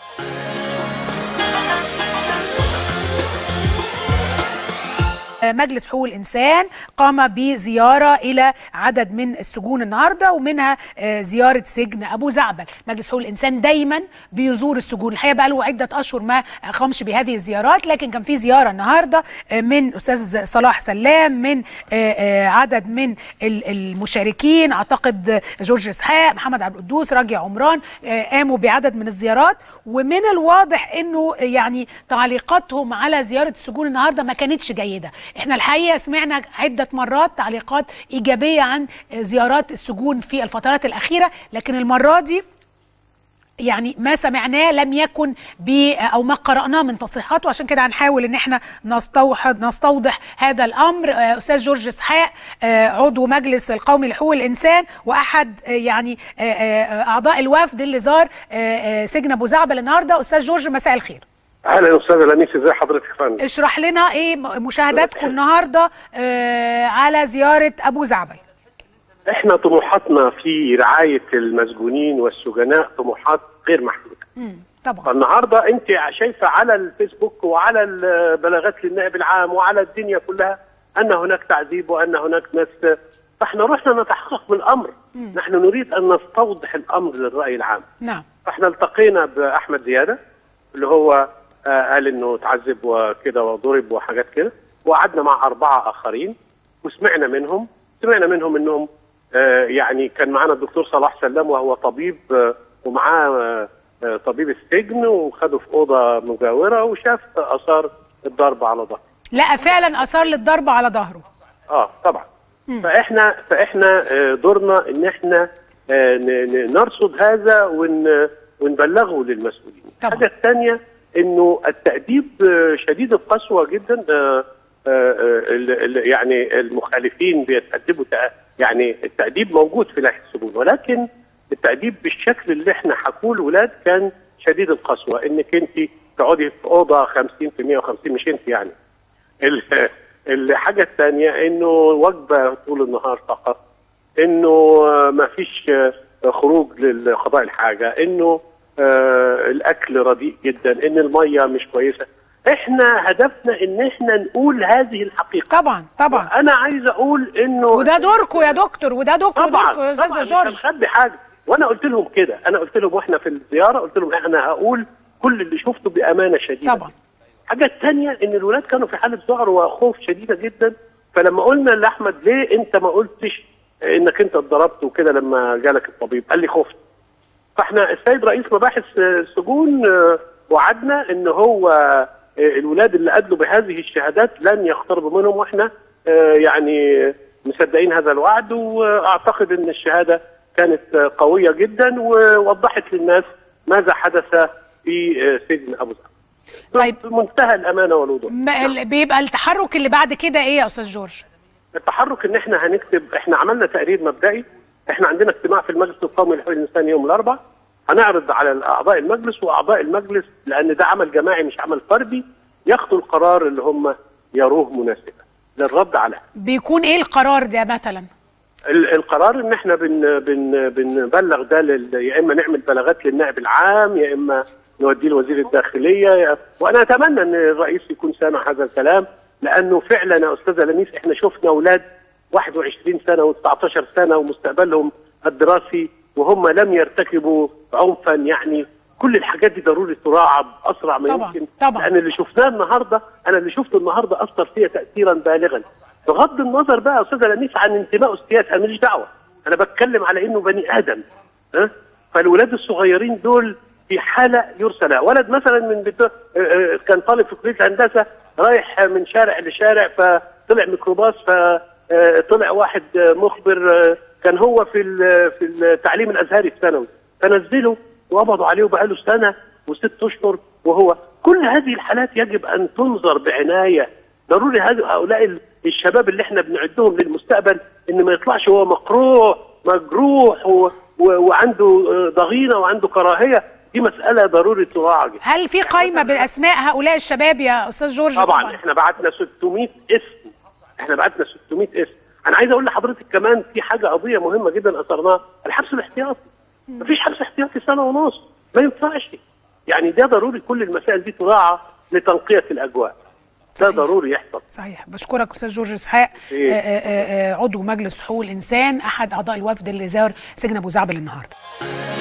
مجلس حقوق الإنسان قام بزيارة إلى عدد من السجون النهاردة، ومنها زيارة سجن أبو زعبل. مجلس حقوق الإنسان دايما بيزور السجون، الحقيقة بقى له عدة أشهر ما قامش بهذه الزيارات، لكن كان في زيارة النهاردة من أستاذ صلاح سلام، من عدد من المشاركين، أعتقد جورج إسحاق، محمد عبد القدوس، راجي عمران، قاموا بعدد من الزيارات. ومن الواضح أنه يعني تعليقاتهم على زيارة السجون النهاردة ما كانتش جيدة. احنا الحقيقة سمعنا عدة مرات تعليقات إيجابية عن زيارات السجون في الفترات الأخيرة، لكن المرة دي يعني ما سمعناه لم يكن أو ما قرأناه من تصريحاته، عشان كده هنحاول ان احنا نستوضح هذا الأمر. أستاذ جورج إسحاق عضو مجلس القومي لحقوق الإنسان وأحد يعني أعضاء الوفد اللي زار سجن أبو زعبل النهارده. أستاذ جورج، مساء الخير. اهلا استاذ لميس، ازي حضرتك يا فندم؟ اشرح لنا ايه مشاهداتكم النهارده على زياره ابو زعبل. احنا طموحاتنا في رعايه المسجونين والسجناء طموحات غير محدوده. طبعا. فالنهارده انت شايفه على الفيسبوك وعلى البلاغات للنائب العام وعلى الدنيا كلها ان هناك تعذيب وان هناك ناس، فاحنا رحنا نتحقق من الامر. نحن نريد ان نستوضح الامر للراي العام. نعم. فاحنا التقينا باحمد زياده اللي هو قال انه تعذب وكده وضرب وحاجات كده، وقعدنا مع 4 آخرين وسمعنا منهم انهم يعني كان معانا الدكتور صلاح سلام وهو طبيب ومعاه طبيب السجن، وخدوا في اوضه مجاوره وشاف اثار الضرب على ظهره. لا فعلا اثار للضرب على ظهره. طبعا. فاحنا دورنا ان احنا نرصد هذا ونبلغه للمسؤولين. الحاجه الثانيه انه التأديب شديد القسوة جدا. يعني المخالفين بيتأدبوا، يعني التأديب موجود في لائحة السجون، ولكن التأديب بالشكل اللي احنا حكوه الولاد كان شديد القسوة، انك انت تقعدي في اوضه 50 في 150، مش انت يعني. الحاجة الثانية انه وجبة طول النهار فقط، انه ما فيش خروج لقضاء الحاجة، انه الاكل رديء جدا، ان الميه مش كويسه. احنا هدفنا ان احنا نقول هذه الحقيقه. طبعا. انا عايز اقول انه وده دوركم يا دكتور، وده دوركم يا استاذ جورج. مش هنخبي حاجه، وانا قلت لهم كده، انا قلت لهم واحنا في الزياره، قلت لهم انا هقول كل اللي شفته بامانه شديده. طبعا. الحاجه الثانيه ان الولاد كانوا في حاله ذعر وخوف شديده جدا، فلما قلنا لاحمد ليه انت ما قلتش انك انت اتضربت وكده لما جالك الطبيب، قال لي خفت. فاحنا السيد رئيس مباحث السجون وعدنا ان هو الولاد اللي ادلوا بهذه الشهادات لن يقتربوا منهم، واحنا يعني مصدقين هذا الوعد، واعتقد ان الشهاده كانت قويه جدا ووضحت للناس ماذا حدث في سجن ابو زعبل. طيب، بمنتهى الامانه والوضوح. بيبقى التحرك اللي بعد كده ايه يا استاذ جورج؟ التحرك ان احنا هنكتب، احنا عملنا تقرير مبدئي، احنا عندنا اجتماع في المجلس القومي لحقوق الانسان يوم الاربعاء، هنعرض على اعضاء المجلس، واعضاء المجلس لان ده عمل جماعي مش عمل فردي ياخدوا القرار اللي هم يروه مناسبا للرد على. بيكون ايه القرار ده مثلا؟ القرار ان احنا بنبلغ ده يا اما نعمل بلاغات للنائب العام، يا اما نوديه لوزير الداخليه، وانا اتمنى ان الرئيس يكون سامع هذا الكلام، لانه فعلا يا استاذه لميس احنا شفنا اولاد 21 سنه و19 سنه ومستقبلهم الدراسي وهم لم يرتكبوا عنفا. يعني كل الحاجات دي ضروري تراعى باسرع ما يمكن. طبعا. لان اللي شفناه النهارده، انا اللي شفته النهارده اثر فيا تاثيرا بالغا، بغض النظر بقى يا استاذه لميس عن انتمائه السياسي، انا ماليش دعوه، انا بتكلم على انه بني ادم. فالولاد الصغيرين دول في حاله يرسل. ولد مثلا من كان طالب في كليه الهندسه رايح من شارع لشارع، فطلع ميكروباص، فطلع واحد مخبر كان هو في التعليم الازهري الثانوي، فنزله وقبضوا عليه وبقاله سنه و6 اشهر. وهو كل هذه الحالات يجب ان تنظر بعنايه. ضروري هؤلاء الشباب اللي احنا بنعدهم للمستقبل ان ما يطلعش هو مقروع مجروح وعنده ضغينه وعنده كراهيه. دي مساله ضروري تراعى. هل في قائمه بالاسماء هؤلاء الشباب يا استاذ جورج؟ طبعا احنا بعتنا 600 اسم، احنا بعتنا 600 اسم. انا عايز اقول لحضرتك كمان في حاجه قضيه مهمه جدا اثرناها، الحبس الاحتياطي. مفيش حبس احتياطي سنه ونص، ما ينفعش. يعني ده ضروري كل المسائل دي تراعى لتنقيه الاجواء. ده ضروري يحصل. صحيح. بشكرك استاذ جورج اسحاق، عضو مجلس حقوق الانسان، احد اعضاء الوفد اللي زار سجن ابو زعبل النهارده.